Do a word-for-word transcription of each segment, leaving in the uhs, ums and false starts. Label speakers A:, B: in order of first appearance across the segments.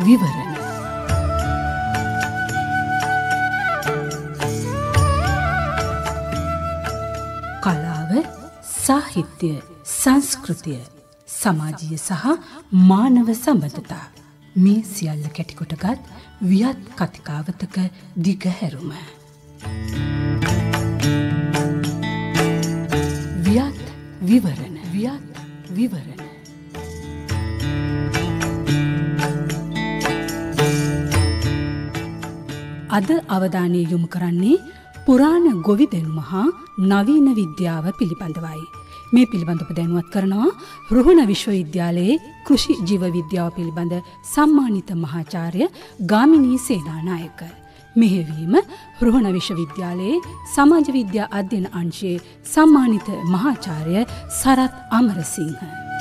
A: විවරණ. කලාව, සාහිත්‍ය, සංස්කෘතිය, සමාජීය සහ මානව සම්බන්ධතා මේ සියල්ල කැටිකොටගත් වියත් කතිකාවතක දිගහැරුම. වියත් විවරණ. වියත් විවරණ. අද අවධානය යොමු කරන්නේ පුරාණ ගොවිදෙනුම හා නවීන විද්‍යාව පිළිබඳවයි. මේ පිළිබඳව දැනුවත් කරනවා රුහුණ විශ්වවිද්‍යාලයේ කෘෂි ජීව විද්‍යාව පිළිබඳ සම්මානිත මහාචාර්ය ගාමිණී සේනානායක. මෙහෙවීම රුහුණ විශ්වවිද්‍යාලයේ සමාජ විද්‍යා අධ්‍යයන අංශයේ සම්මානිත මහාචාර්ය සරත් අමරසිංහ.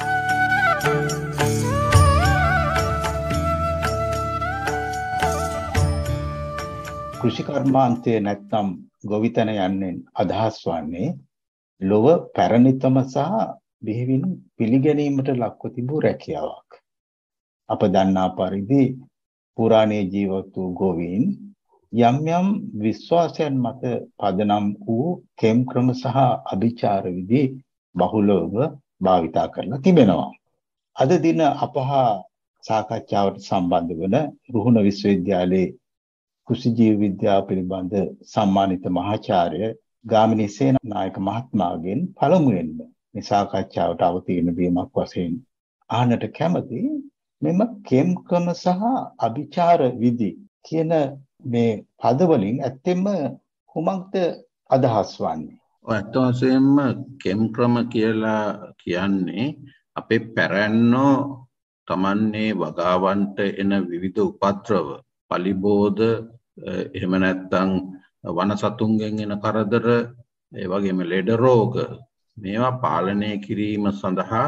B: කෘෂි කර්මාන්තය නැත්නම් ගොවිතැන යන්නේ අදහස් වන්නේ ලොව පැරණිතම සහ බෙහෙවින් පිළිගැනීමට ලක්ව තිබූ රැකියාවක්. අප දන්නා පරිදි පුරාණයේ ජීවත් වූ ගොවීන් යම් යම් විශ්වාසයන් මත පදනම් වූ කෙම් ක්‍රම සහ අභිචාර විධි බහුලව භාවිතා කරලා තිබෙනවා. අද දින අපහා සාකච්ඡාවට සම්බන්ධ වන රුහුණ විශ්වවිද්‍යාලයේ කෘෂි ජීව විද්‍යාව පිළිබඳ සම්මානිත මහාචාර්ය ගාමිණී සේනානායක මහත්මයාගෙන් පළමුවෙන්ම මේ සාකච්ඡාවට අවතීර්ණ වීමක් වශයෙන් ආනට කැමති මෙම කෙම් ක්‍රම සහ අභිචාර විධි කියන මේ පද වලින් ඇත්තෙන්ම කුමක්ද අදහස් වන්නේ?
C: ඇත්ත වශයෙන්ම කෙම් ක්‍රම කියලා කියන්නේ අපේ පැරැන්නෝ තමන්නේ වගාවන්ට එන විවිධ උපද්‍රව පලිබෝධ එහෙම නැත්නම් වනසතුන්ගෙන් එන කරදර ඒ වගේම ලෙඩ රෝග මේවා පාලනය කිරීම සඳහා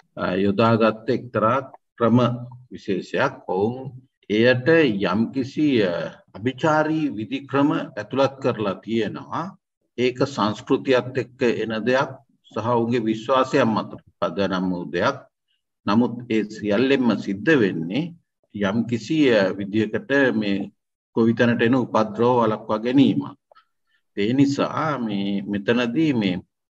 C: යොදාගත් එක්තරා ක්‍රම විශේෂයක්. ඔවුන් එයට යම්කිසි අභිචාරී විධි ක්‍රම ඇතුළත් කරලා තියෙනවා. ඒක සංස්කෘතියත් එක්ක එන දෙයක් සහ ඔවුන්ගේ විශ්වාසයන් මත පදනම් වූ දෙයක්. නමුත් ඒ සියල්ලෙන්ම සිද්ධ වෙන්නේ යම් කිසි විදියකට මේ ගොවිතැනට එන උපද්‍රව වළක්වා ගැනීම. ඒ නිසා මේ මෙතනදී මේ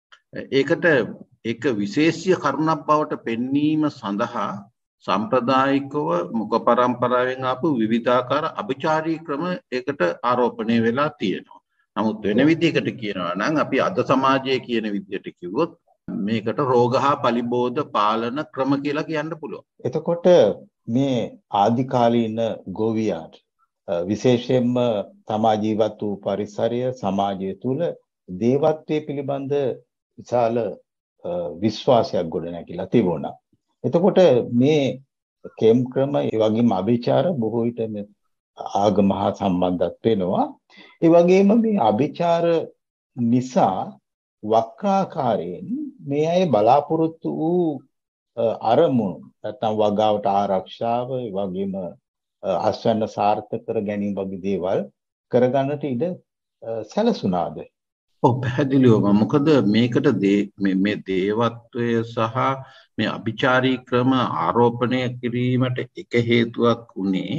C: ඒකට එක විශේෂීය කරුණක් බවට පෙන්වීම සඳහා සම්ප්‍රදායිකව මුඛ පරම්පරාවෙන් ආපු විවිධාකාර අභිචාරී ක්‍රම ඒකට ආරෝපණය වෙලා තියෙනවා. නමුත් වෙන විදිහකට කියනවා නම් අපි අද සමාජයේ කියන විදිහට කිව්වොත් මේකට රෝග හා පලිබෝධ පාලන ක්‍රම කියලා කියන්න පුළුවන්.
B: එතකොට මේ ආදිකාලීන ගෝවියාට විශේෂයෙන්ම තමා ජීවත් වූ පරිසරය සමාජය තුළ දේවත්වයේ පිළිබඳ විශාල විශ්වාසයක් ගොඩනැගිලා තිබුණා. එතකොට මේ කෙම් ක්‍රම ඒ වගේම අභිචාර බොහෝ විට ආගම හා සම්බන්ධත් වෙනවා. ඒ වගේම මේ අභිචාර නිසා වක්‍රාකාරයෙන් මේ අය බලාපොරොත්තු වූ අරමුණු නැත්නම් වගාවට ආරක්ෂාව ඒ වගේම අස්වැන්න සාර්ථක කර ගැනීම වගේ දේවල් කරගන්නට ඉඩ සැලසුණාද?
C: ඔව් පැහැදිලිවම. මොකද මේකට මේ දේවත්වය සහ මේ අභිචාරී ක්‍රම ආරෝපණය කිරීමට එක හේතුවක් උනේ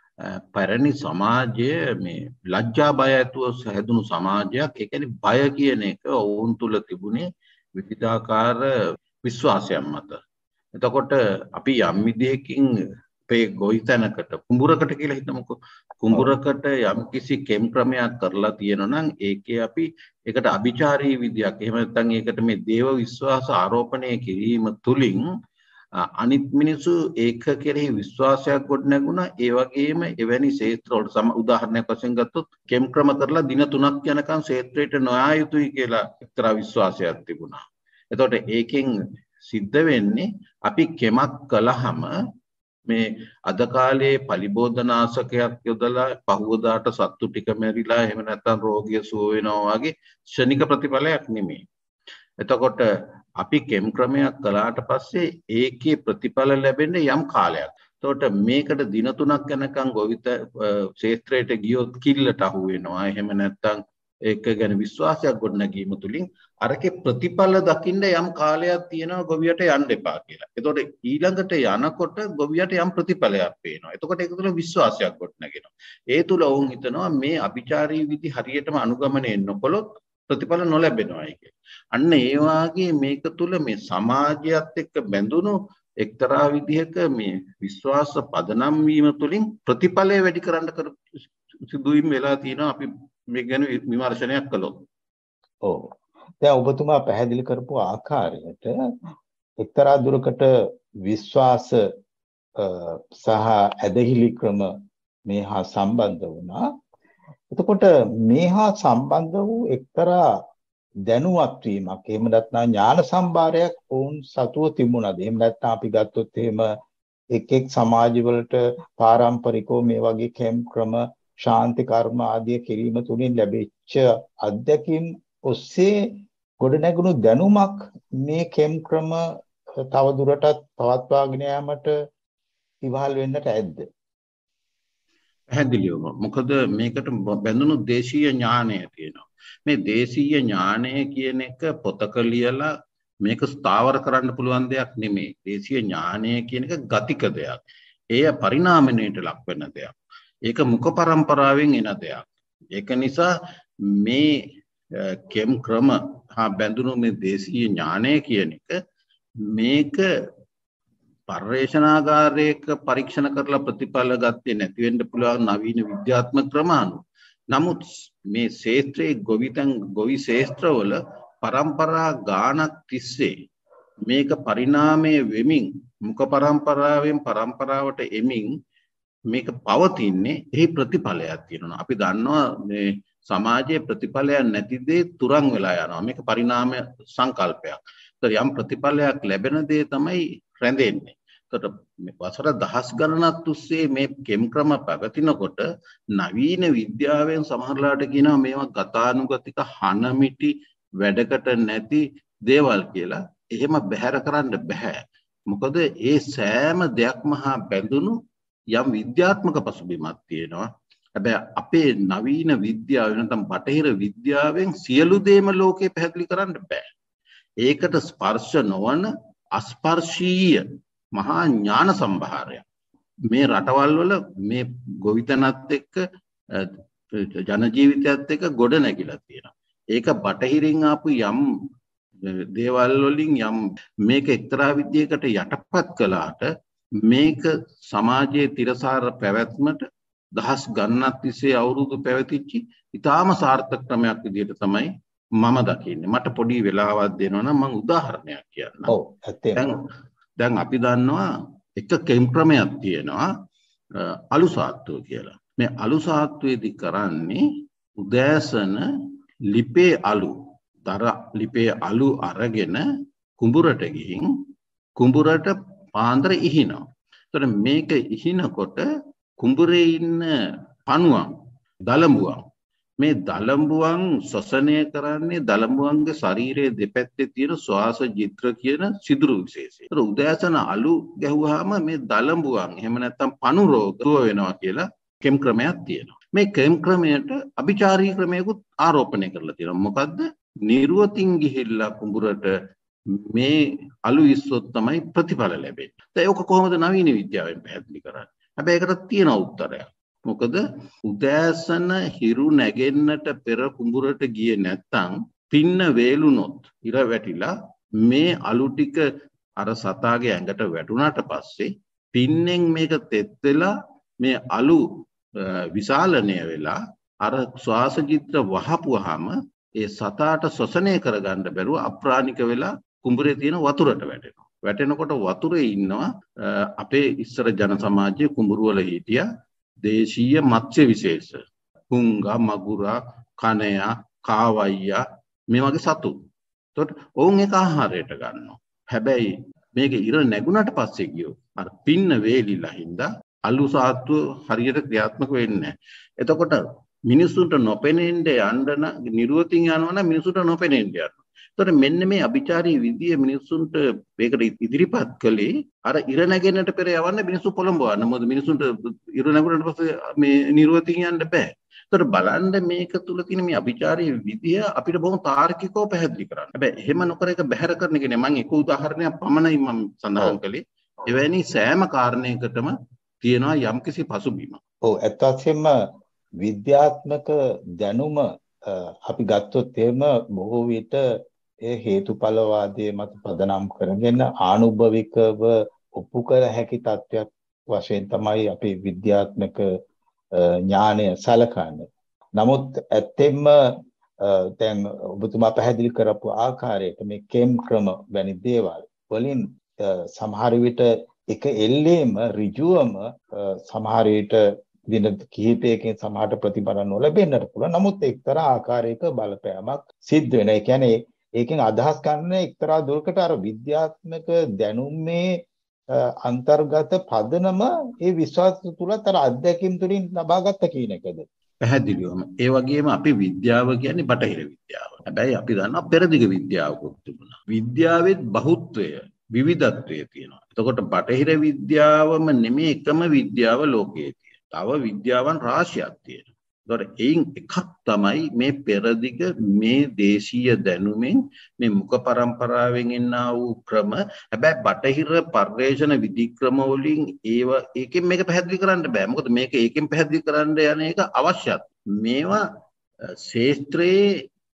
C: පැරණි සමාජය මේ ලැජ්ජා බය ඇතුව හැදුණු සමාජයක්. ඒ කියන්නේ බය කියන එක ඔවුන් තුල තිබුණේ විවිධාකාර විශ්වාසයන් මත. එතකොට අපි යම් විදිහකින් අපේ ගොවිතැනකට කුඹුරකට කියලා හිතමුකෝ. කුඹුරකට යම් කිසි කෙම් ක්‍රමයක් කරලා තියෙනවා නම් ඒකේ අපි ඒකට අභිචාරී විදියක් එහෙම නැත්නම් ඒකට මේ දේව විශ්වාස ආරෝපණය කිරීම තුලින් අනිත් මිනිසු ඒක කෙරෙහි විශ්වාසයක් ගොඩනැගුණා. ඒ වගේම එවැනි ක්ෂේත්‍රවල සම උදාහරණයක් වශයෙන් ගත්තොත් කෙම් ක්‍රම කරලා දින තුනක් යනකම් ක්ෂේත්‍රයට නොයා යුතුයි කියලා එක්තරා විශ්වාසයක් තිබුණා. එතකොට ඒකෙන් සිද්ධ වෙන්නේ අපි කෙමක් කළාම මේ අද කාලේ පලිබෝධනාශකයක් යොදලා පහුවදාට සත්තු ටික මැරිලා එහෙම නැත්නම් රෝගිය සුව වෙනවා වගේ ක්ෂණික ප්‍රතිඵලයක් නෙමෙයි. එතකොට අපි කෙම් ක්‍රමයක් කළාට පස්සේ ඒකේ ප්‍රතිඵල ලැබෙන්නේ යම් කාලයක්. එතකොට මේකට දින තුනක් යනකම් ගොවිත ක්ෂේත්‍රයට ගියොත් කිල්ලට අහු වෙනවා. එහෙම නැත්නම් ඒක ගැන විශ්වාසයක් ගොඩනැගීම තුළින් අරකේ ප්‍රතිඵල දකින්න යම් කාලයක් තියෙනවා ගොවියට යන්න එපා කියලා. එතකොට ඊළඟට යනකොට ගොවියට යම් ප්‍රතිඵලයක් පේනවා. එතකොට ඒක තුළ විශ්වාසයක් ගොඩනගෙනවා. ඒ තුළ ඔවුන් හිතනවා මේ අභිචාරී විදි හරියටම අනුගමනය නොකළොත් ප්‍රතිඵල නොලැබෙනවා කියලා. අන්න ඒ වාගේ මේක තුළ මේ සමාජයත් එක්ක බැඳුණු එක්තරා විදිහක මේ විශ්වාස පදනම් වීම තුළින් ප්‍රතිඵලය වැඩි කරන්න කර සිදුවීම් වෙලා තියෙනවා අපි මේ ගැන විමර්ශනයක් කළොත්.
B: ඔව්. දැන් ඔබතුමා පැහැදිලි කරපු ආකාරයට එක්තරා දුරකට විශ්වාස සහ ඇදහිලි ක්‍රම මේ හා සම්බන්ධ වුණා. එතකොට මේ හා සම්බන්ධ වූ එක්තරා දැනුවත් වීමක් එහෙම නැත්නම් ඥාන සම්භාරයක් වුන් සතුව තිබුණාද? එහෙම නැත්නම් අපි ගත්තොත් එහෙම එක් එක් සමාජවලට පාරම්පරිකව මේ වගේ කැම් ක්‍රම ශාන්ති කර්ම ආදී කිරීම තුලින් ලැබිච්ච අත්දැකීම් ඔස්සේ ගොඩනැගුණු දැනුමක් මේ කැම් ක්‍රම තව දුරටත් පවත්වාගෙන යාමට ඉවහල් වෙන්නට ඇද්ද?
C: පැහැදිලිවම. මොකද මේකට බැඳුණු දේශීය ඥානය තියෙනවා. මේ දේශීය ඥානය කියන එක පොතක ලියලා මේක ස්ථාවර කරන්න පුළුවන් දෙයක් නෙමෙයි. දේශීය ඥානය කියන එක ගතික දෙයක්. එය පරිණාමණයට ලක් වෙන දෙයක්. ඒක මුඛ පරම්පරාවෙන් එන දෙයක්. ඒක නිසා මේ කෙම් ක්‍රම හා බැඳුණු මේ දේශීය ඥානය කියන එක මේක පර්යේෂණාගාරයක පරීක්ෂණ කරලා ප්‍රතිඵල ගත්තේ නැති වෙන්න පුළුවන් නවීන විද්‍යාත්මක ක්‍රම අනුව. නමුත් මේ ශාස්ත්‍රයේ ගොවිතැන් ගොවි ශාස්ත්‍රවල පරම්පරා ගානක් තිස්සේ මේක පරිණාමයේ වෙමින් මුඛ පරම්පරාවෙන් පරම්පරාවට එමින් මේක පවතින්නේ එහි ප්‍රතිඵලයක් තියෙනවා. අපි දන්නවා මේ සමාජයේ ප්‍රතිඵලයක් නැති දේ තුරන් වෙලා යනවා. මේක පරිණාම සංකල්පයක්. ඒතර යම් ප්‍රතිඵලයක් ලැබෙන දේ තමයි රැඳෙන්නේ. ඒතර වසර දහස් ගණනක් තුස්සේ මේ කෙම් ක්‍රම පැවතිනකොට නවීන විද්‍යාවෙන් සමහරලාට කියනවා මේවා ගතානුගතික හනමිටි වැඩකට නැති දේවල් කියලා. එහෙම බැහැර කරන්න බෑ. මොකද ඒ සෑම දෙයක්ම හා බැඳුණු යම් විද්‍යාත්මක පසුබිමක් තියෙනවා. හැබැයි අපේ නවීන විද්‍යාව නැත්නම් බටහිර විද්‍යාවෙන් සියලු දේම ලෝකේ පැහැදිලි කරන්න බෑ. ඒකට ස්පර්ශ නොවන අස්පර්ශීය මහා ඥාන සම්භාරයක් මේ රටවල් වල මේ ගොවිතැනත් එක්ක ජන ජීවිතයත් එක්ක ගොඩ නැගිලා තියෙනවා. ඒක බටහිරින් ආපු යම් දේවල් වලින් යම් මේක එක්තරා විදියකට යටපත් කළාට මේක සමාජයේ තිරසාර පැවැත්මට දහස් ගණනක් තිස්සේ අවුරුදු පැවතිච්ච ඉතාම සාර්ථක ක්‍රමයක් විදිහට තමයි මම දකින්නේ. මට පොඩි වෙලාවක් දෙනවා නම් මම උදාහරණයක් කියන්නම්.
B: ඔව් ඇත්තටම.
C: දැන් අපි දන්නවා එක කෙම් ක්‍රමයක් තියෙනවා අලු සාත්තුව කියලා. මේ අලු සාත්තුවේදී කරන්නේ උදෑසන ලිපේ අලු දර ලිපේ අලු අරගෙන කුඹුරට ගිහින් කුඹුරට පාන්දර ඉහිනවා. එතකොට මේක ඉහිනකොට කුඹුරේ ඉන්න පණුවන් දලඹුවන් මේ දලඹුවන් ශ්වසනය කරන්නේ දලඹුවන්ගේ ශරීරයේ දෙපැත්තේ තියෙන ශ්වාස ජිත්‍ර කියන සිදුරු විශේෂය. ඒතර උදෑසන අලු ගැහුවාම මේ දලඹුවන් එහෙම නැත්නම් පණු රෝග දුර වෙනවා කියලා කෙම් ක්‍රමයක් තියෙනවා. මේ කෙම් ක්‍රමයට අභිචාරී ක්‍රමයකුත් ආරෝපණය කරලා තියෙනවා. මොකද්ද? නිර්වතින් ගිහිල්ලා කුඹුරට මේ අලු ඉස්සොත් තමයි ප්‍රතිඵල ලැබෙන්නේ. දැන් ඒක කොහොමද නවීන විද්‍යාවෙන් පැහැදිලි කරන්නේ? හැබැයි ඒකට තියෙන උත්තරයක්. මොකද උදෑසන හිරු නැගෙන්නට පෙර කුඹුරට ගියේ නැත්තම් පින්න වේලුනොත් ඉර වැටිලා මේ අලු ටික අර සතාගේ ඇඟට වැටුණාට පස්සේ පින්නෙන් මේක තෙත් වෙලා මේ අලු විශාලණය වෙලා අර ශ්වාස චිත්‍ර වහපුවාම ඒ සතාට ශ්වසනය කරගන්න බැරුව අප්‍රාණික වෙලා කුඹුරේ තියෙන වතුරට වැටෙනවා. වැටෙනකොට වතුරේ ඉන්නවා අපේ ඉස්සර ජන සමාජයේ කුඹුරු වල හිටියා දේශීය මත්ස්‍ය විශේෂ හුංගා මගුරා කණයා කාවයියා මේ වගේ සතු. එතකොට ඔවුන් ඒක ආහාරයට ගන්නවා. හැබැයි මේක ඉර නැගුණාට පස්සේ ගියෝ අර පින්න වේලිලා හින්දා අලු සාත්තුව හරියට ක්‍රියාත්මක වෙන්නේ නැහැ. එතකොට මිනිසුන්ට නොපෙනෙන්න යන්න නිර්වතින් යනවා නම් මිනිසුන්ට නොපෙනෙන්න යනවා. එතකොට මෙන්න මේ අභිචාරී විදිය මිනිසුන්ට මේකට ඉදිරිපත් කළේ අර ඉර නැගෙන්නට පෙර යවන්න මිනිසු පොළඹවන්න. මොකද මිනිසුන්ට ඉර නැගුණාට පස්සේ මේ නිර්වතින් යන්න බෑ. ඒතර බලන්න මේක තුල තියෙන මේ අභිචාරී විදිය අපිට බොහොම තාර්කිකව පැහැදිලි කරන්න. හැබැයි එහෙම නොකර එක බැහැර කරන එක නේ. මම එක උදාහරණයක් පමණයි මම සඳහන් කළේ. එවැනි සෑම කාරණයකටම තියෙනවා යම්කිසි පසුබිමක්.
B: ඔව් ඇත්ත වශයෙන්ම විද්‍යාත්මක දැනුම අපි ගත්තොත් එහෙම බොහෝ විට ඒ හේතුඵලවාදයේ මත පදනම් කරගෙන ආනුභවිකව ඔප්පු කර හැකි තත්ත්වයක් වශයෙන් තමයි අපි විද්‍යාත්මක ඥානය සැලකන්නේ. නමුත් ඇත්තෙන්ම දැන් ඔබතුමා පැහැදිලි කරපු ආකාරයට මේ කෙම් ක්‍රම වැනි දේවල් වලින් සමහර විට එක එල්ලේම ඍජුවම සමහර විට දින කිහිපයකින් සමහරට ප්‍රතිඵල නොලැබෙන්නට පුළුවන්. නමුත් එක්තරා ආකාරයක බලපෑමක් සිද්ධ වෙනවා. ඒ කියන්නේ ඒකෙන් අදහස් ගන්න එක්තරා දුරකට අර විද්‍යාත්මක දැනුමේ අන්තර්ගත පදනම ඒ විශ්වාස තුලත් අර අධ්‍යක්ීම් තුලින් ලබාගත්ත කියන එකද?
C: පැහැදිලිවම. ඒ වගේම අපි විද්‍යාව කියන්නේ බටහිර විද්‍යාව. හැබැයි අපි දන්නවා පෙරදිග විද්‍යාවකුත් තිබුණා. විද්‍යාවෙත් බහුත්වය විවිධත්වය තියෙනවා. එතකොට බටහිර විද්‍යාවම නෙමෙයි එකම විද්‍යාව ලෝකයේ තියෙන්නේ. තව විද්‍යාවන් රාශියක් තියෙනවා. ඒතකොට එයින් එකක් තමයි මේ පෙරදිග මේ දේශීය දැනුමෙන් මේ මුඛ පරම්පරාවෙන් එන්නා වූ ක්‍රම. හැබැයි බටහිර පර්යේෂණ විධි ක්‍රම වලින් ඒව ඒකෙන් මේක පැහැදිලි කරන්න බෑ. මොකද මේක ඒකෙන් පැහැදිලි කරන්න යන එක අවශ්‍යත්. මේවා ශාස්ත්‍රයේ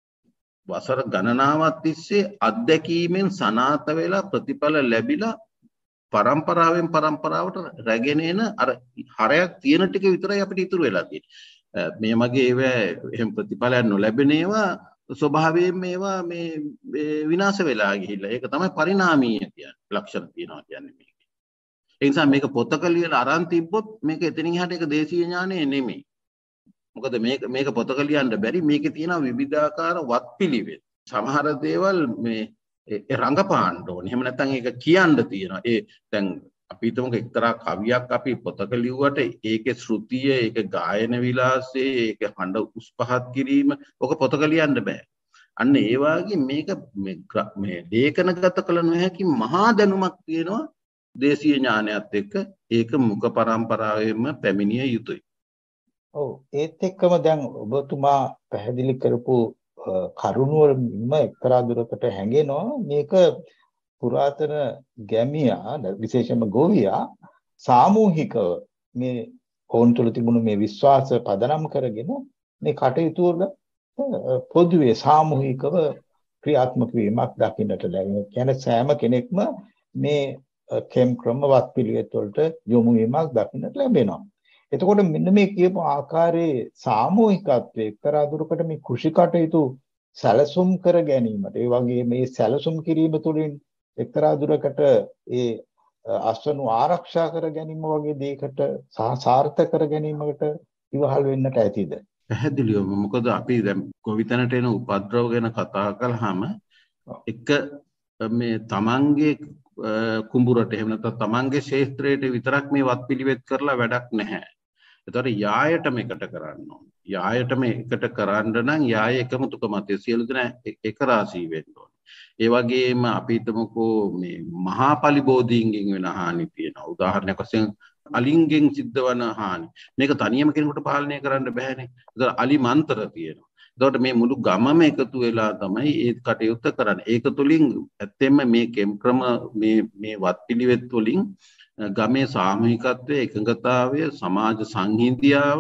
C: වසර ගණනාවක් තිස්සේ අත්දැකීමෙන් සනාථ වෙලා ප්‍රතිඵල ලැබිලා පරම්පරාවෙන් පරම්පරාවට රැගෙන එන අර හරයක් තියෙන ටික විතරයි අපිට ඉතුරු වෙලා තියෙන්නේ. මේ මගේ ඒව එහෙම ප්‍රතිඵලයක් නොලැබෙන ඒවා ස්වභාවයෙන් මේවා මේ විනාශ වෙලා ගිහිල්ලා. ඒක තමයි පරිණාමීය කියන්නේ. ලක්ෂණ තියනවා කියන්නේ මේක. ඒ නිසා මේක පොතක ලියලා අරන් තිබ්බොත් මේක එතනින් එහාට ඒක දේශීය ඥානය නෙමෙයි. මොකද මේක මේක පොතක ලියන්න බැරි. මේකේ තියෙන විවිධාකාර වත්පිළිවෙත්. සමහර දේවල් මේ ඒ රංගපාන්න ඕනේ. එහෙම නැත්නම් ඒක කියන්න තියෙනවා. ඒ දැන් අපි හිතමුකෝ එක්තරා කවියක් අපි පොතක ලිව්වට ඒකේ ශ්‍රුතිය, ඒකේ ගායන විලාසය, ඒකේ හඬ උස් පහත් කිරීම ඔක පොතක ලියන්න බෑ. අන්න ඒ වගේ මේක මේ ලේඛනගත කළ නොහැකි මහා දැනුමක් තියෙනවා දේශීය ඥානයත් එක්ක. ඒක මුඛ පරම්පරාවෙම පැමිණිය යුතුයි.
B: ඔව් ඒත් එක්කම දැන් ඔබතුමා පැහැදිලි කරපු කරුණ වලින්ම එක්තරා දුරකට හැඟෙනවා මේක පුරාතන ගැමියා විශේෂයෙන්ම ගෝවියා සාමූහිකව මේ ඕන් තුළ තිබුණු මේ විශ්වාස පදනම් කරගෙන මේ කටයුතු වල පොදුවේ සාමූහිකව ක්‍රියාත්මක වීමක් දකින්නට ලැබෙනවා. කියන්නේ සෑම කෙනෙක්ම මේ කෙම් ක්‍රමවත් පිළිවෙත් වලට යොමු වීමක් දකින්නට ලැබෙනවා. එතකොට මෙන්න මේ කියපු ආකාරයේ සාමූහිකත්වයේ එක්තරා දුරකට මේ කෘෂි කටයුතු සැලසුම් කර ගැනීමට ඒ වගේ මේ සැලසුම් කිරීම තුළින් එක්තරා දුරකට ඒ අස්වනු ආරක්ෂා කර ගැනීම වගේ දෙයකට සහ සාර්ථක කර ගැනීමකට ඉවහල් වෙන්නට ඇතිද?
C: පැහැදිලිවම. මොකද අපි දැන් ගොවිතැනට එන උපද්‍රව ගැන කතා කළාම එක මේ තමන්ගේ කුඹුරට එහෙම නැත්නම් තමන්ගේ ක්ෂේත්‍රයට විතරක් මේ වත්පිළිවෙත් කරලා වැඩක් නැහැ. ඒතර යායට මේකට කරන්න ඕන. යායට මේකට කරන්න නම් යාය එකමුතුක මතය සියලු දෙනා එක රාශී වෙන්න ඕන. ඒ වගේම අපි හිතමුකෝ මේ මහා පලිබෝධීන්ගෙන් වෙන හානි තියෙනවා. උදාහරණයක් වශයෙන් අලින්ගෙන් සිද්ධ වන හානි. මේක තනියම කෙනෙකුට පාලනය කරන්න බෑනේ. ඒතර අලි මන්තර තියෙනවා. එතකොට මේ මුළු ගමම එකතු වෙලා තමයි ඒ කටයුත්ත කරන්නේ. ඒක තුලින් ඇත්තෙන්ම මේ කෙම් ක්‍රම මේ මේ වත්පිළිවෙත් වලින් ගමේ සාමූහිකත්වය, එකඟතාවය, සමාජ සංහිඳියාව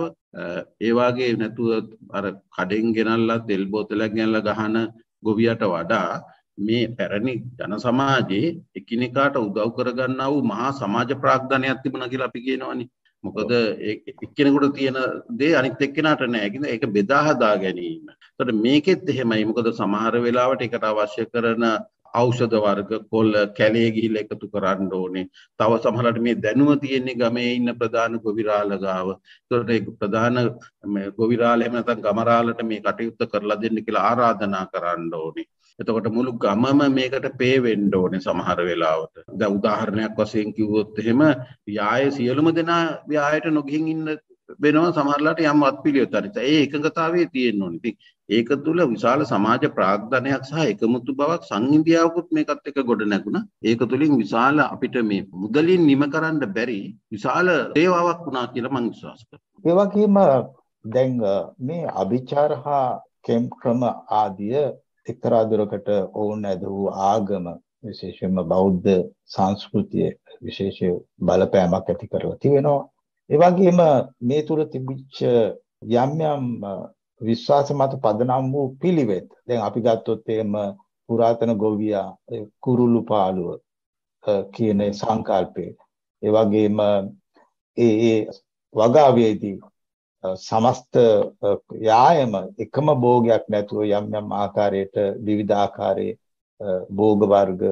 C: ඒ වගේ නැතුව අර කඩෙන් ගෙනල්ලා තෙල් බෝතලයක් ගෙනල්ලා ගහන ගොවියට වඩා මේ පැරණි ජන සමාජයේ එකිනෙකාට උදව් කරගන්නා වූ මහා සමාජ ප්‍රාග්ධනයක් තිබුණා කියලා අපි කියනවනේ. මොකද එක්කෙනෙකුට තියෙන දේ අනිත් එක්කෙනාට නැහැ. ඒක බෙදා හදා ගැනීම. ඒතකොට මේකෙත් එහෙමයි. මොකද සමහර වෙලාවට ඒකට අවශ්‍ය කරන ඖෂධ වර්ග කොළ කැලේ ගිහිල්ලා එකතු කරන්න ඕනේ. තව සමහරවිට මේ දැනුම තියෙන්නේ ගමේ ඉන්න ප්‍රධාන ගොවිරාළ ගාව. ඒතකොට ඒ ප්‍රධාන ගොවිරාළ එහෙම නැත්නම් ගමරාළට මේ කටයුත්ත කරලා දෙන්න කියලා ආරාධනා කරන්න ඕනේ. එතකොට මුළු ගමම මේකට පේ වෙන්න ඕනේ සමහර වෙලාවට. දැන් උදාහරණයක් වශයෙන් කිව්වොත් එහෙම යායේ සියලුම දෙනා යායට නොගිහින් ඉන්න වෙනවා සමහරලාට යම් වත්පිළිවෙත් හරි. ඒ එකඟතාවයේ තියෙන්න ඕනේ. ඉතින් ඒක තුල විශාල සමාජ ප්‍රාග්ධනයක් සහ එකමුතු බවක් සංහිඳියාවකුත් මේකත් එක්ක ගොඩ නැගුණා. ඒක තුලින් විශාල අපිට මේ මුදලින් නිම කරන්න බැරි විශාල සේවාවක් වුණා කියලා මම විශ්වාස කරනවා.
B: ඒ වගේම දැන් මේ අභිචාර හා කෙම් ක්‍රම ආදිය එක්තරා දුරකට ඔවුන් ඇදහූ ආගම විශේෂයෙන්ම බෞද්ධ සංස්කෘතිය විශේෂ බලපෑමක් ඇති කරලා තිබෙනවා. ඒ වගේම මේ තුල තිබිච්ච යම් යම් විශ්වාස මත පදනම් වූ පිළිවෙත්. දැන් අපි ගත්තොත් එහෙම පුරාතන ගොවියා කුරුළු පාළුව කියන සංකල්පය. ඒ වගේම ඒ ඒ වගාවේදී සමස්ත යායම එකම භෝගයක් නැතුව යම් යම් ආකාරයට විවිධ ආකාරයේ භෝග වර්ග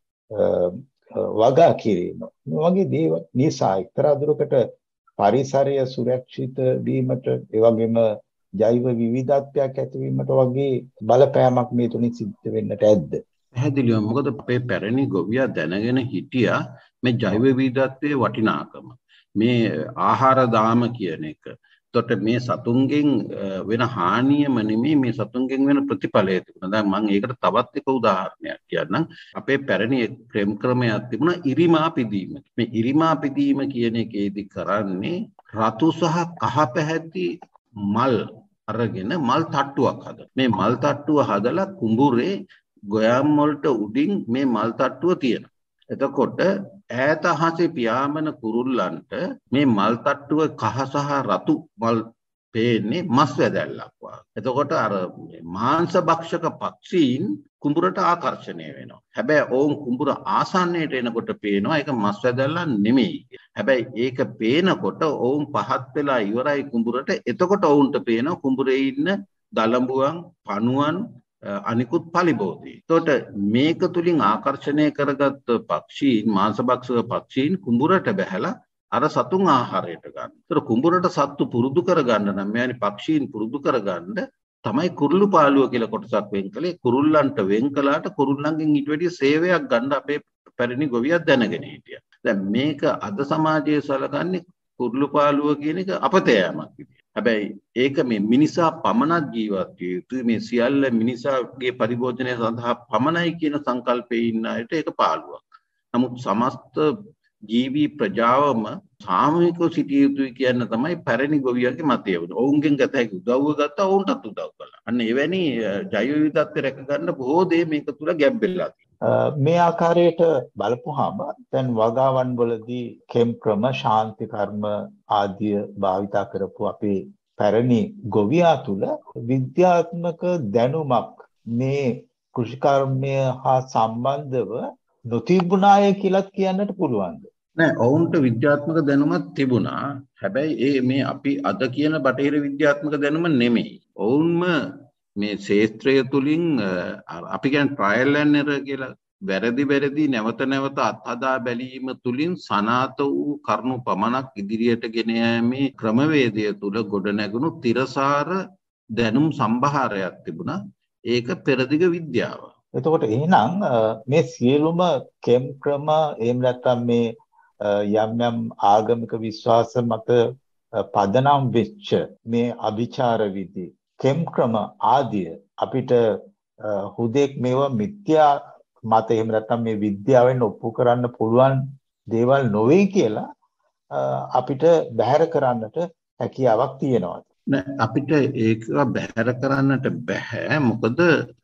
B: වගා කිරීම. මේ වගේ දේවල් නිසා එක්තරා දුරකට පරිසරය සුරක්ෂිත වීමට ඒ වගේම ජෛව විවිධත්වයක් ඇතිවීමට වගේ බලපෑමක් මේ තුලින් සිද්ධ වෙන්නට ඇද්ද?
C: පැහැදිලිව. මොකද අපේ පැරණි ගොවියා දැනගෙන හිටියා මේ ජෛව විවිධත්වයේ වටිනාකම. මේ ආහාර දාම කියන එක. එතකොට මේ සතුන්ගෙන් වෙන හානියම නෙමෙයි මේ සතුන්ගෙන් වෙන ප්‍රතිඵලය තිබුණා. දැන් මම ඒකට තවත් එක උදාහරණයක් කියන්නම්. අපේ පැරණි ක්‍රම ක්‍රමයක් තිබුණා ඉරිමා පිදීම. මේ ඉරිමා පිදීම කියන එකේදී කරන්නේ රතු සහ කහ පැහැති මල් අරගෙන මල් තට්ටුවක් හදලා. මේ මල් තට්ටුව හදලා කුඹුරේ ගොයම් වලට උඩින් මේ මල් තට්ටුව තියෙනවා. එතකොට ඈත අහසේ පියාඹන කුරුල්ලන්ට මේ මල් තට්ටුව කහ සහ රතු මල් පේන්නේ මස් වැදැල්ලක් වගේ. එතකොට අර මාංශ භක්ෂක පක්ෂීන් කුඹුරට ආකර්ෂණය වෙනවා. හැබැයි ඔවුන් කුඹුර ආසන්නයට එනකොට පේනවා ඒක මස් වැදැල්ලක් නෙමෙයි. හැබැයි ඒක පේනකොට ඔවුන් පහත් වෙලා ඉවරයි කුඹුරට. එතකොට ඔවුන්ට පේනවා කුඹුරේ ඉන්න දලඹුවන්, පණුවන් අනිකුත් පලිබෝධී. එතකොට මේක තුලින් ආකර්ෂණය කරගත් පක්ෂීන් මාංශභක්ෂක පක්ෂීන් කුඹුරට බැහැලා අර සතුන් ආහාරයට ගන්න. ඒතර කුඹුරට සත්තු පුරුදු කරගන්න නම් මෙවැනි පක්ෂීන් පුරුදු කරගන්න තමයි කුරුළු පාළුව කියලා කොටසක් වෙන් කළේ. කුරුල්ලන්ට වෙන් කළාට කුරුල්ලන්ගෙන් ඊට වැඩිය සේවයක් ගන්න අපේ පැරණි ගොවියා දැනගෙන හිටියා. දැන් මේක අද සමාජයේ සලකන්නේ කුරුළු පාළුව කියන එක අපතෑමක් විදියට. හැබැයි ඒක මේ මිනිසා පමණක් ජීවත් විය යුතුයි මේ සියල්ල මිනිසාගේ පරිභෝජනය සඳහා පමණයි කියන සංකල්පයේ ඉන්න අයට ඒක පාළුවක්. නමුත් සමස්ත ජීවී ප්‍රජාවම සාමූහිකව සිටිය යුතුයි කියන තමයි පැරණි ගොවියාගේ මතය වුණේ. ඔවුන්ගෙන් ගත හැකි උදව්ව ගත්තා ඔවුන්ටත් උදව් කළා. අන්න එවැනි ජෛව විවිධත්වය රැක ගන්න බොහෝ දේ මේක තුල ගැබ් වෙලා තියෙනවා.
B: මේ ආකාරයට බලපුවාම දැන් වගාවන් වලදී කෙම් ක්‍රම ශාන්ති කර්ම ආදිය භාවිතා කරපු අපේ පැරණි ගොවියා තුල විද්‍යාත්මක දැනුමක් මේ කෘෂිකර්මය හා සම්බන්ධව නොතිබුණාය කියලාත් කියන්නට පුළුවන්ද?
C: නෑ, ඔවුන්ට විද්‍යාත්මක දැනුමක් තිබුණා. හැබැයි ඒ මේ අපි අද කියන බටහිර විද්‍යාත්මක දැනුම නෙමෙයි. ඔවුන්ම මේ ශාස්ත්‍රය තුලින් අපි කියන ට්‍රයල් ඇන්ඩ් එරර් කියලා වැරදි වැරදි නැවත නැවත අත්හදා බැලීම තුලින් සනාත වූ කරුණු පමණක් ඉදිරියට ගෙන යාමේ ක්‍රමවේදය තුල ගොඩනැගුණු තිරසාර දැනුම් සම්භාරයක් තිබුණා. ඒක පෙරදිග විද්‍යාව.
B: එතකොට එහෙනම් මේ සියලුම කෙම් ක්‍රම එහෙම නැත්නම් මේ යම් යම් ආගමික විශ්වාස මත පදනම් වෙච්ච මේ අභිචාර විදි කෙම් ක්‍රම ආදිය අපිට හුදෙක් මේවා මිත්‍යා මත එහෙම නැත්නම් මේ විද්‍යාවෙන් ඔප්පු කරන්න පුළුවන් දේවල් නොවේ කියලා අපිට බැහැර කරන්නට හැකියාවක් තියෙනවා.
C: නෑ, අපිට ඒක බැහැර කරන්නට බෑ. මොකද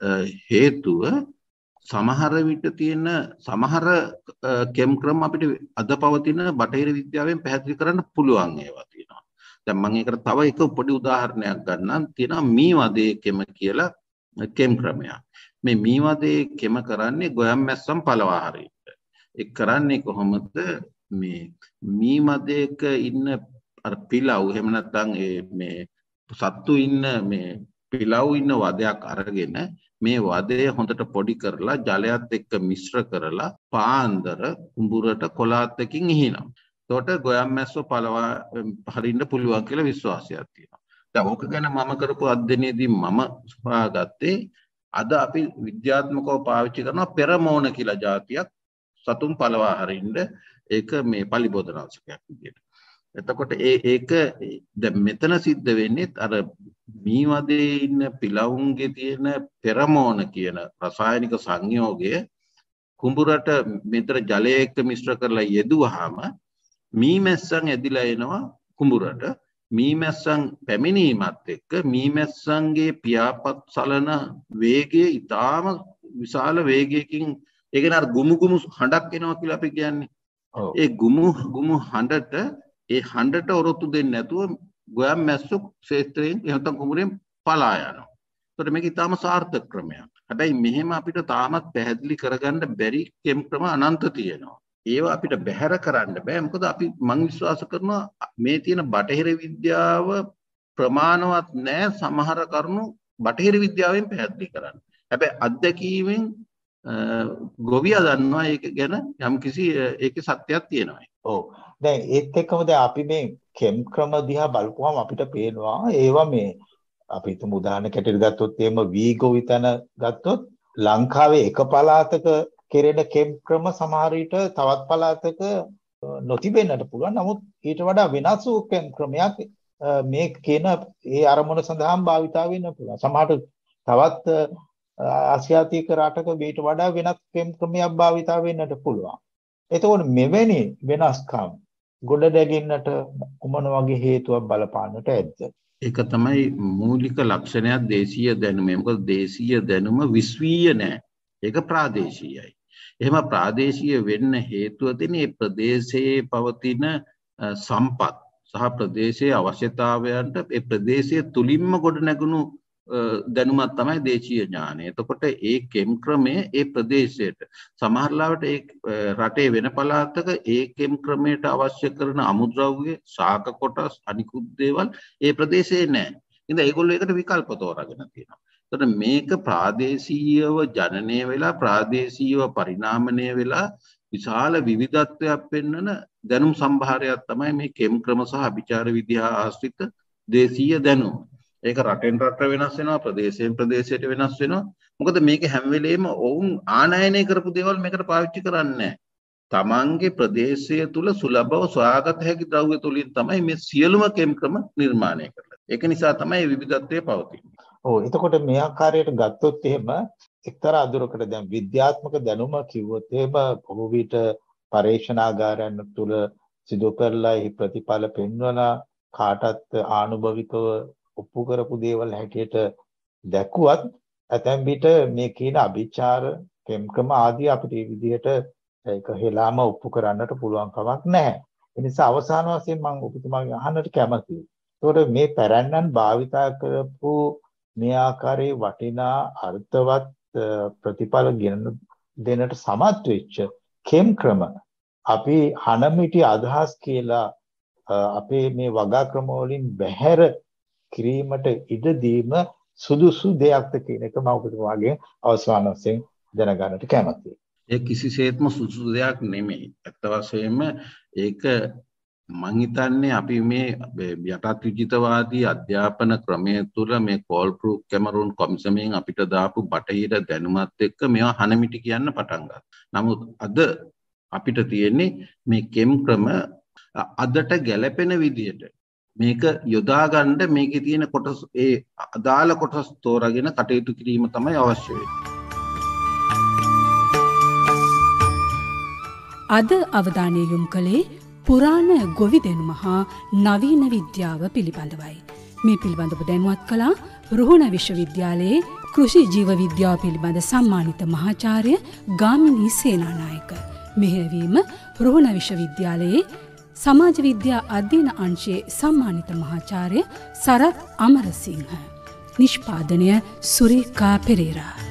C: හේතුව සමහර විට තියෙන සමහර කෙම් ක්‍රම අපිට අද පවතින බටහිර විද්‍යාවෙන් පැහැදිලි කරන්න පුළුවන් ඒවා තියෙනවා. දැන් මම ඒකට තව එක පොඩි උදාහරණයක් ගන්නම්. තියෙනවා මීවදේ කෙම කියලා කෙම් ක්‍රමයක්. මේ මීවදේ කෙම කරන්නේ ගොයම් මැස්සන් පළවා හරින්න. ඒක කරන්නේ කොහොමද? මේ මීවදේක ඉන්න අර පිලව් එහෙම නැත්නම් මේ සත්තු ඉන්න මේ පිලව් ඉන්න වදයක් අරගෙන මේ වදය හොඳට පොඩි කරලා ජලයත් එක්ක මිශ්‍ර කරලා පාන්දර කුඹුරට කොලාත්තකින් ඉහිනවා. එතකොට ගොයම් මැස්සෝ පළවා හරින්න පුළුවන් කියලා විශ්වාසයක් තියෙනවා. දැන් ඕක ගැන මම කරපු අධ්‍යයනයේදී මම හොයාගත්තේ අද අපි විද්‍යාත්මකව පාවිච්චි කරන පෙරමෝන කියලා જાතියක් සතුන් පළවා හරින්න ඒක මේ පලිබෝධනාශකයක් විදියට. එතකොට ඒ ඒක දැන් මෙතන සිද්ධ වෙන්නේ අර මීවදේ ඉන්න පිලවුන්ගේ තියෙන පෙරමෝන කියන රසායනික සංයෝගය කුඹුරට මෙතර ජලය එක්ක මිශ්‍ර කරලා යෙදුවාම මී මැස්සන් ඇදිලා එනවා කුඹුරට. මීමැස්සන් පැමිණීමත් එක්ක මීමැස්සන්ගේ පියාපත් සලන වේගය ඉතාම විශාල වේගයකින් ඒ කියන්නේ අර ගුමු ගුමු හඬක් එනවා කියලා අපි කියන්නේ. ඒ ගුමු ගුමු හඬට ඒ හඬට ඔරොත්තු දෙන්නේ නැතුව ගොයම් මැස්සු ක්ෂේත්‍රයෙන් එහෙම කුමරෙන් පලා යනවා. ඒකට මේක ඉතාම සාර්ථක ක්‍රමයක්. හැබැයි මෙහෙම අපිට තාමත් පැහැදිලි කරගන්න බැරි කෙම් ක්‍රම අනන්ත තියෙනවා. ඒවා අපිට බැහැර කරන්න බෑ. මොකද අපි මම විශ්වාස කරනවා මේ තියෙන බටහිර විද්‍යාව ප්‍රමාණවත් නෑ සමහර කරුණු බටහිර විද්‍යාවෙන් පැහැදිලි කරන්න. හැබැයි අත්දැකීමෙන් ගොවියා දන්නවා ඒක ගැන යම්කිසි ඒකේ සත්‍යයක් තියෙනවා.
B: ඔව්. දැන් ඒත් එක්කම දැන් අපි මේ කෙම් ක්‍රම දිහා බලපුවම අපිට පේනවා ඒවා මේ අපි හිතමු උදාහරණයක් ඇටියට ගත්තොත් එහෙම වී ගොවිතැන ගත්තොත් ලංකාවේ එක පළාතක කෙරෙන කෙම් ක්‍රම සමහර විට තවත් පළාතක නොතිබෙන්නට පුළුවන්. නමුත් ඊට වඩා වෙනස් වූ කෙම් ක්‍රමයක් මේ කියන ඒ අරමුණ සඳහා භාවිතා වෙන්න පුළුවන්. සමහරට තවත් ආසියාතික රටක ඊට වඩා වෙනස් කෙම් ක්‍රමයක් භාවිතා වෙන්නට පුළුවන්. එතකොට මෙවැනි වෙනස්කම් ගොඩ නැගින්නට කුමන වගේ හේතුවක් බලපාන්නට ඇද්ද?
C: ඒක තමයි මූලික ලක්ෂණයක් දේශීය දැනුම. මොකද දේශීය දැනුම විශ්වීය නෑ. ඒක ප්‍රාදේශීයයි. එහෙම ප්‍රාදේශීය වෙන්න හේතුව තියෙන්නේ මේ ප්‍රදේශයේ පවතින සම්පත් සහ ප්‍රදේශයේ අවශ්‍යතාවයන්ට ඒ ප්‍රදේශයේ තුලින්ම ගොඩ නැගුණු දැනුමක් තමයි දේශීය ඥානය. එතකොට ඒ කෙම් ක්‍රමය ඒ ප්‍රදේශයට සමහරවිට ඒ රටේ වෙන පළාතක ඒ කෙම් ක්‍රමයට අවශ්‍ය කරන අමුද්‍රව්‍ය, ශාක කොටස්, අනිකුත් දේවල් ඒ ප්‍රදේශයේ නැහැ. ඉතින් ඒගොල්ලෝ ඒකට විකල්ප තෝරාගෙන තියෙනවා. එතකොට මේක ප්‍රාදේශීයව ජනනය වෙලා ප්‍රාදේශීයව පරිණාමණය වෙලා විශාල විවිධත්වයක් පෙන්වන දැනුම් සම්භාරයක් තමයි මේ කෙම් ක්‍රම සහ අභිචාර විද්‍යා ආශ්‍රිත දේශීය දැනුම. ඒක රටෙන් රට වෙනස් වෙනවා, ප්‍රදේශයෙන් ප්‍රදේශයට වෙනස් වෙනවා. මොකද මේක හැම වෙලේම ඔවුන් ආනයනය කරපු දේවල් මේකට පාවිච්චි කරන්නේ නැහැ. තමන්ගේ ප්‍රදේශය තුල සුලභව සොයාගත හැකි ද්‍රව්‍ය තුලින් තමයි මේ සියලුම කෙම් ක්‍රම නිර්මාණය කරන්නේ. ඒක නිසා තමයි විවිධත්වය පවතින්නේ.
B: ඔව්. එතකොට මේ ආකාරයට ගත්තොත් එහෙම එක්තරා අදුරකට දැන් විද්‍යාත්මක දැනුම කිව්වොත් එහෙම බොහෝ විට පරීක්ෂණාගාරයන් තුල සිදු කරලා එහි ප්‍රතිඵල පෙන්වන කාටත් ආනුභවිකව ඔප්පු කරපු දේවල් හැටියට දැක්ුවත් ඇතැම් විට මේ කියන අභිචාර කෙම් ක්‍රම ආදී අපිට මේ විදිහට ඒක හෙලාම ඔප්පු කරන්නට පුළුවන් කමක් නැහැ. ඒ නිසා අවසාන වශයෙන් මම ඔබතුමාගෙන් අහන්නට කැමතියි. ඒකට මේ පැරැන්නන් භාවිතා කරපු මේ ආකාරයේ වටිනා අර්ථවත් ප්‍රතිඵල ගෙන දෙන්නට සමත් වෙච්ච කෙම් ක්‍රම අපි හනමිටි අදහස් කියලා අපේ මේ වගා ක්‍රම වලින් බැහැර කිරීමට ඉඩ දීම සුදුසු දෙයක්ද කියන එක මම ඔබතුමාගෙන් අවසාන වශයෙන් දැනගන්නට කැමතියි.
C: ඒ කිසිසේත්ම සුදුසු දෙයක් නෙමෙයි. ඇත්ත වශයෙන්ම ඒක මං හිතන්නේ අපි මේ යටත් විජිතවාදී අධ්‍යාපන ක්‍රමය තුළ මේ කෝල්බ්‍රූක් කැමරූන් කොමිසමෙන් අපිට දාපු බටහිර දැනුමත් එක්ක මේවා හනමිටි කියන්න පටන් ගත්තා. නමුත් අද අපිට තියෙන්නේ මේ කෙම් ක්‍රම අදට ගැලපෙන විදියට මේක යොදා ගන්න මේකේ තියෙන කොටස් ඒ අදාළ කොටස් තෝරාගෙන කටයුතු කිරීම තමයි අවශ්‍ය වෙන්නේ.
A: අද අවධානය යොමු කළේ පුරාණ ගොවි දැනුම හා නවීන විද්‍යාව පිළිබඳවයි. මේ පිළිබඳව දැනුවත් කළා රුහුණ විශ්වවිද්‍යාලයේ කෘෂි ජීව විද්‍යාව පිළිබඳ සම්මානිත මහාචාර්ය ගාමිණී සේනානායක. මෙහෙයවීම රුහුණ විශ්වවිද්‍යාලයේ සමාජ විද්‍යා අධ්‍යයන අංශයේ සම්මානිත මහාචාර්ය සරත් අමරසිංහ. නිෂ්පාදනය සුරේකා පෙරේරා.